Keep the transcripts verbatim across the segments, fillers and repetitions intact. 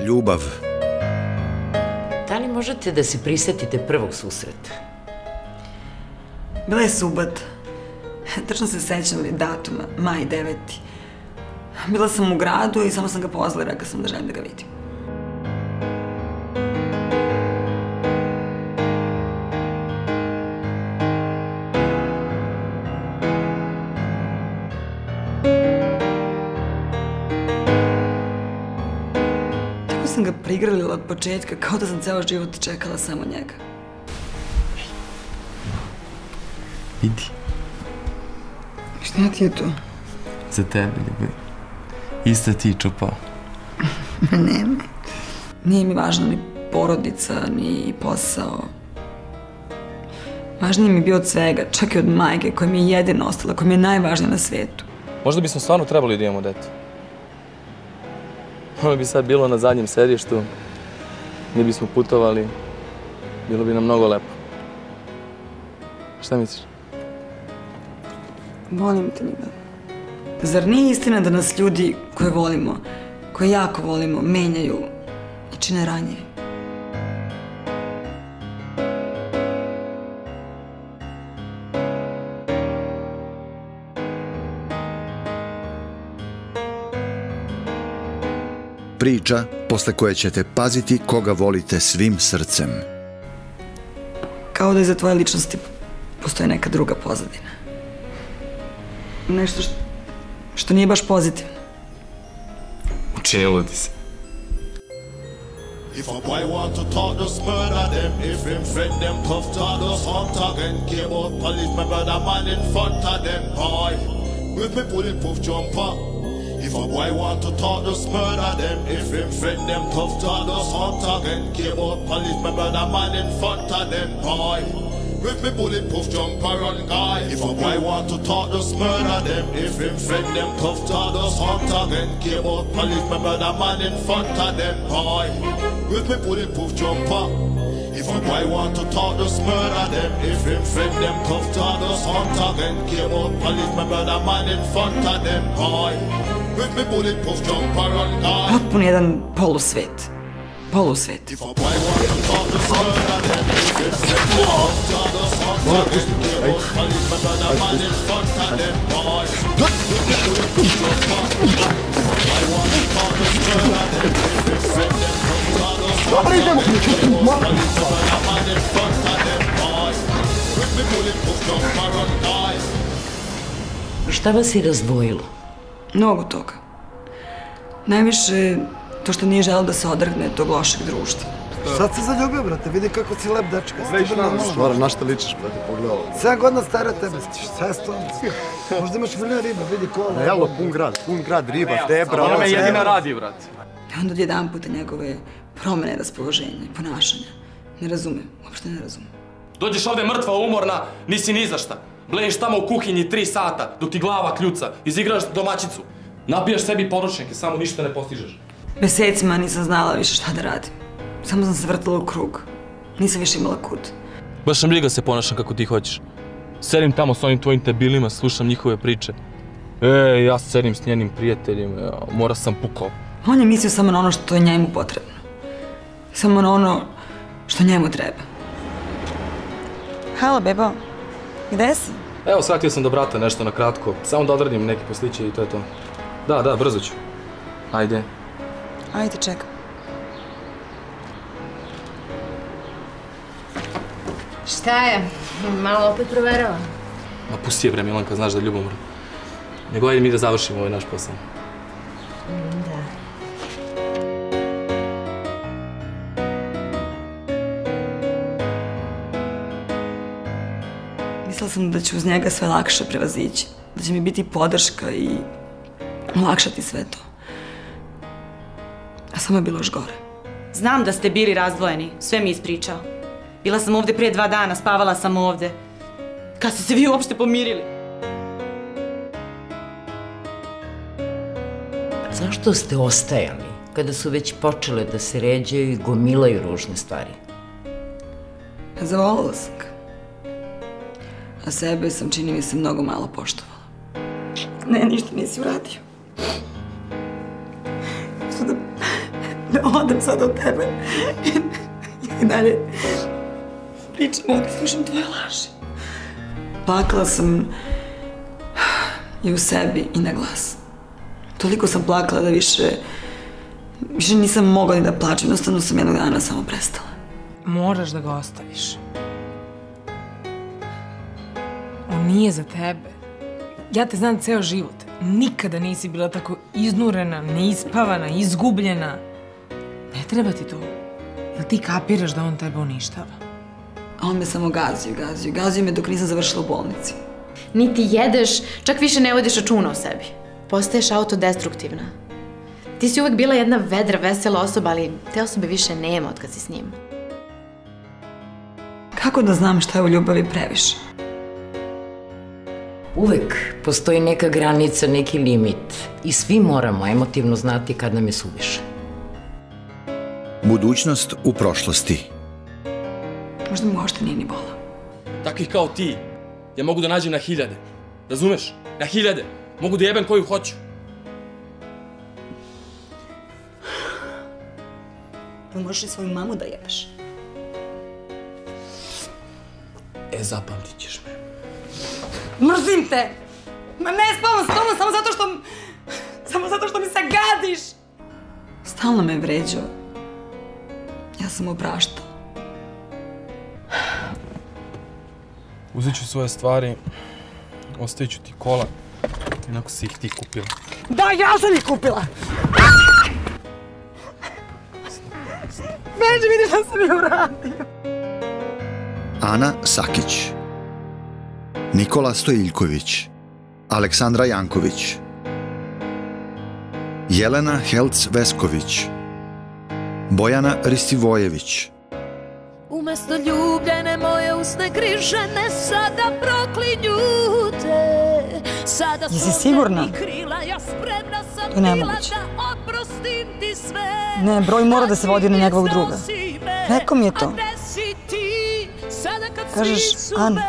ljubav. Da li možete da se prisetite prvog susreta? Bila je subota. Tačno se sećam datuma, maj deveti. Bila sam u gradu i samo sam ga pozvala i rekla sam da želim da ga vidim. Tako sam ga prigrlila od početka, kao da sam ceo život čekala samo njega. Idi. Šta ti je to? Za tebe, ljubav. Isto ti čupao. Nema. Nije mi važna ni porodica, ni posao. Važnije mi je bio od svega, čak i od majke koja mi je jedina ostala, koja mi je najvažnija na svetu. Možda bismo stvarno trebali da imamo dete. Ono bi sad bilo na zadnjem sedištu, mi bismo putovali, bilo bi nam mnogo lepo. Šta misliš? Volim te, ljubav. Zar nije istina da nas ljudi koje volimo, koje jako volimo, menjaju i čine ranjivi? Priča posle koje ćete paziti koga volite svim srcem. Kao da iza tvoje ličnosti postoji neka druga pozadina. Nešto što nije baš pozitivno. Učinilo ti se. If a boy want to talk, just murder them. If him friend them tough talk, just hunt again. Came out police, my brother man in front of them, boy. With me bulletproof jumper. If a boy want to talk, just murder them. If him friend them tough talk, just hunt again. Came out police, my brother man in front of them, boy. With me bulletproof jumper run guy. If a boy want to talk, just murder them. If him friend them tough talk, just hunt again. Came out police, my brother man in front of them, boy. With me bulletproof jumper. If a boy want to talk, just murder them. If him friend them tough talk, just hunt again. Came out police, my brother man in front of them, boy. With me bulletproof jumper run guy. Potpuno jedan polusvet. Polusvet. If a boy want to talk, just murder them. If him friend them tough talk, just hunt again. Came out police, my brother man in front of them, boy. With me bulletproof jumper. If a boy want to talk, just murder them. If him friend them tough talk, just hunt again. Came out police, my brother man in front of them, boy. With me bulletproof jumper run guy. Šta vas je razdvojilo? Mnogo toga. Najviše to što nije želeo da se odrgne tog lošeg društva. Sad se zaljubio, brate, vidi kako si lep dečka. Stvarno, na šta ličiš, brate, pogledalo. sedam godina stara tebe, šta je sto? Možda imaš milion riba, vidi kola. Jelo, pun grad, pun grad riba, tebra. Ona me jedina radi, brate. I onda odjedan puta njegove promene raspoloženja i ponašanja. Ne razumem, uopšte ne razumem. Dođeš ovde mrtva, umorna, nisi ni za šta. Blejiš tamo u kuhinji tri sata, dok ti glava kljuca, izigraš domaćicu. Napijaš sebi poručnike, samo ništa ne postižeš. Mesecima nisam znala više šta da radim. Samo sam se vrtala u krug. Nisam više imala kud. Baš sam briga se ponašam kako ti hoćeš. Sedim tamo s onim tvojim debilima, slušam njihove priče. E, ja sedim s njenim prijateljima, mora sam pukao. On je mislio samo na ono što je njemu potrebno. Samo na ono što njemu treba. Halo, bebo. Gde si? Evo, shvatio sam do brata nešto na kratko. Samo da odradim neki posliće i to je to. Da, da, brzo ću. Ajde. Ajde, čekam. Šta je? Malo opet proverava. Ma pusti je bre, Milanka, znaš da je ljubomor. Nego ajde mi da završimo ovaj naš posao. Da. Mislila sam da ću uz njega sve lakše prevazići. Da će mi biti podrška i olakšati sve to. A samo je bilo još gore. Znam da ste bili razdvojeni, sve mi ispričao. Bila sam ovde prije dva dana, spavala sam ovde. Kad ste se vi uopšte pomirili? Zašto ste ostajali kada su već počele da se ređaju i gomilaju ružne stvari? Zavolala sam ga. A sebe sam, čini mi se, mnogo malo poštovala. Ne, ništa nisi uradio. Što da, da odem sad od tebe. I dalje pričam ovdje, slušam tvoje laži. Plakala sam i u sebi i na glas. Toliko sam plakala da više, više nisam mogla ni da plačem, jednostavno sam jednog dana samo prestala. Moraš da ga ostaviš. On nije za tebe. Ja te znam ceo život. Nikada nisi bila tako iznurena, neispavana, izgubljena. Ne treba ti to. Jel ti kapiraš da on tebe uništava? A on me samo gazio, gazio, gazio me dok nisam završila u bolnici. Niti jedeš, čak više ne vodiš računa o sebi. Postaješ autodestruktivna. Ti si uvek bila jedna vedra, vesela osoba, ali te osobe više nema od kad si s njim. Kako da znam šta je u ljubavi previše? Uvek postoji neka granica, neki limit i svi moramo emotivno znati kad nam je suviše. Budućnost u prošlosti. Možda mu uopšte nije ni bola. Takvih kao ti, ja mogu da nađem na hiljade. Razumeš? Na hiljade. Mogu da jebem koju hoću. Pa možeš i svoju mamu da jebeš. E, zapamtit ćeš me. Mrzim te! Ma ne spavam s tobom samo zato što... Samo zato što mi se gadiš! Stalno me vređao. Ja sam opraštala. Uzet ću svoje stvari, ostavit ću ti kola, inako si ih ti kupila. Da, ja sam ih kupila! Beži, vidiš da sam ih uradio. Ana Sakić, Nikola Stojiljković, Aleksandra Janković, Jelena Helc-Vesković, Bojana Ristivojević. Umesto ljubljene moje usne križene sada proklinju te. Sada Jesi sigurna? To je nemoguće. Ne, broj mora da se vodi na njegovog druga. Rekao mi je to. Kažeš Ana.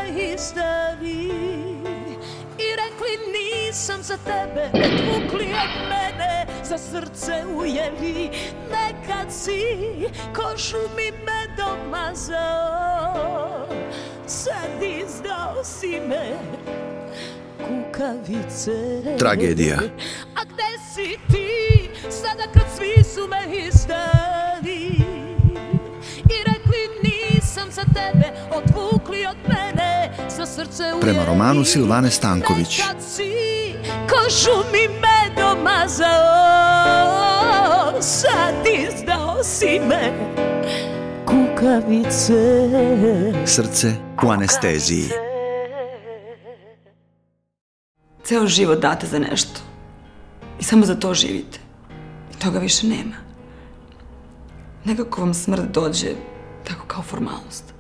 I rekli nisam za tebe, odvukli od mene, za srce ujeli. Nekad si kožu mi medom mazao, sad izdao si me, kukavice. Tragedija. A gde si ti, sada kad svi su me izdali? I rekli nisam za tebe, odvukli od mene, za srce ujeli. Prema romanu Silvane Stanković. Nekad si kožu mi medom mazao, sad izdao si me, kukavice. Srce u anesteziji. Ceo život date za nešto. I samo za to živite. I toga više nema. Nekako vam smrt dođe tako kao formalnost.